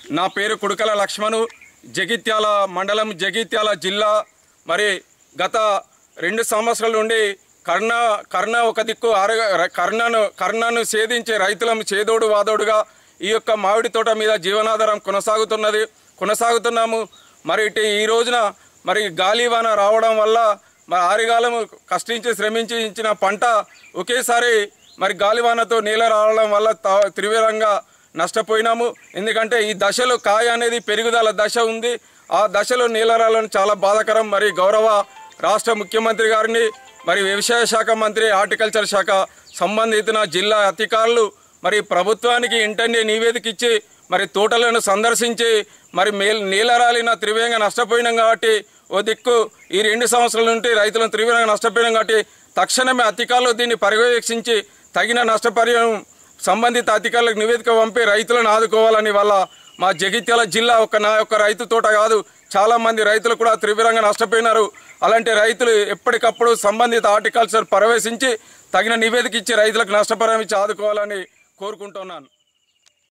నా పేరు కుడుకల లక్ష్మణు, జగిత్యాల మండలం, జగిత్యాల జిల్లా. మరి గత 2 సంవత్సరాల నుండి కర్ణ ఒక దిక్కు కర్ణను సేధించే రైతులం చేదోడు వాదోడుగా ఈ యొక్క మామిడి తోట మీద జీవనాధారం కొనసాగుతున్నాము. మరి ఈ రోజున మరి గాలివాన రావడం వల్ల మరి ఆరిగాలం కష్టించి శ్రమించి ఇచ్చిన పంట ఒకేసారి మరి గాలివానతో నీళ్ళ రావడం వల్ల తీవ్రంగా నష్టపోయినాము. ఎందుకంటే ఈ దశలో కాయ అనేది పెరుగుదల దశ ఉంది. ఆ దశలో నీళ్ళ రావడం చాలా బాధాకరం. మరి గౌరవ రాష్ట్ర ముఖ్యమంత్రి గారిని, మరి వ్యవసాయ శాఖ మంత్రి, హార్టికల్చర్ శాఖ సంబంధిత జిల్లా అధికారులు మరి ప్రభుత్వానికి ఇంటర్నే నివేదిక ఇచ్చి మరి తోటలను సందర్శించి మరి నీళ్ళ రాలిన తీవ్రంగా నష్టపోయినాం కాబట్టి ఓ దిక్కు ఈ 2 సంవత్సరాల నుండి రైతులను తీవ్రంగా నష్టపోయినాం కాబట్టి తక్షణమే అధికారులు దీన్ని పర్యవేక్షించి తగిన నష్టపరిహారం సంబంధిత అధికారులకు నివేదిక పంపి రైతులను ఆదుకోవాలని వల్ల మా జగిత్యాల జిల్లా నా యొక్క రైతు తోట కాదు, చాలామంది రైతులు కూడా తీవ్రంగా నష్టపోయినారు. అలాంటి రైతులు ఎప్పటికప్పుడు సంబంధిత హార్టికల్చర్ పర్యవేక్షించి తగిన నివేదిక ఇచ్చి రైతులకు నష్టపరిహారం ఇచ్చి ఆదుకోవాలని కోరుకుంటున్నాను.